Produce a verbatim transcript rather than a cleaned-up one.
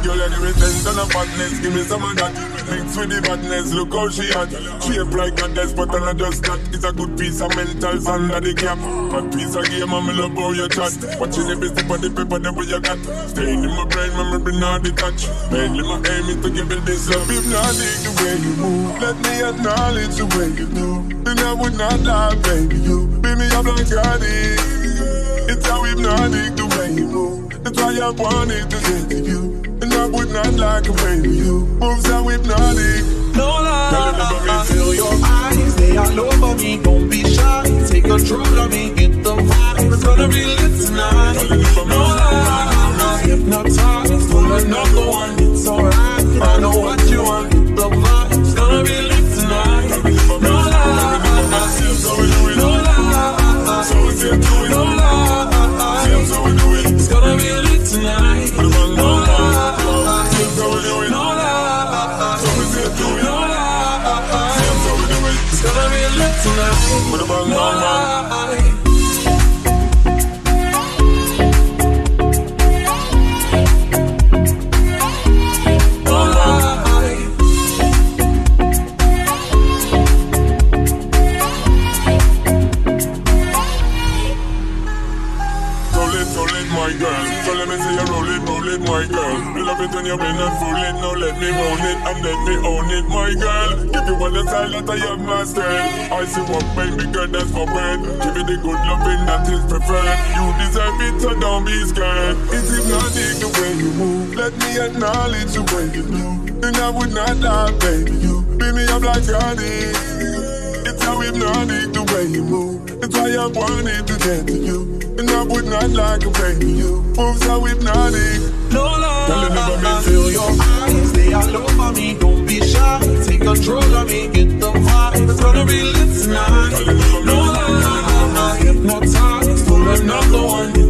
girl, you give me sense and a fatness. Give me some of that. Mix with the badness, look how she had. Shape like a desk, but I'm just that. It's a good piece of mental under the cap. A piece of game, I'm love how you chat. Watching every step of the paper, the way you got. Staying in my brain, memory not detached. Mainly my aim is to give it this love. If not dig the way you move, let me acknowledge the way you do. Then I would not lie, baby, you beat me up like God is. It's how hypnotic the way you move. That's why I wanted to get to you. And I would not like a baby, you moves so hypnotic. No lie, feel your eyes, they all over me. Don't be shy, take control of me. Get the vibe, it's gonna be lit tonight. No lie, hypnotized, pull another one. It's alright, I know what you want. Get the vibe, it's gonna be lit tonight. No lie, no lie, so it's it, no lie. It's gonna be lit tonight. No lie, no lie, so it's it, no lie. It's gonna be lit tonight. No lie. My girl, so let me see you roll it, roll it, my girl. You love it when you bend and fool it, now let me roll it and let me own it, my girl. Give you all the style that I have mastered. I see what baby girl, that's for bread. Give you the good loving that is preferred. You deserve it, so don't be scared. It's hypnotic the way you move. Let me acknowledge the way you do. And I would not lie, baby, you beat me up like God is. It's how hypnotic the way you move. It's why I wanted to get to you. And I would not like a baby, you moves so hypnotic. No lie, feel your eyes, they all over me. Don't be shy, take control of me. Get the vibe, it's gonna be lit tonight. No lie, hypnotized, pull another one.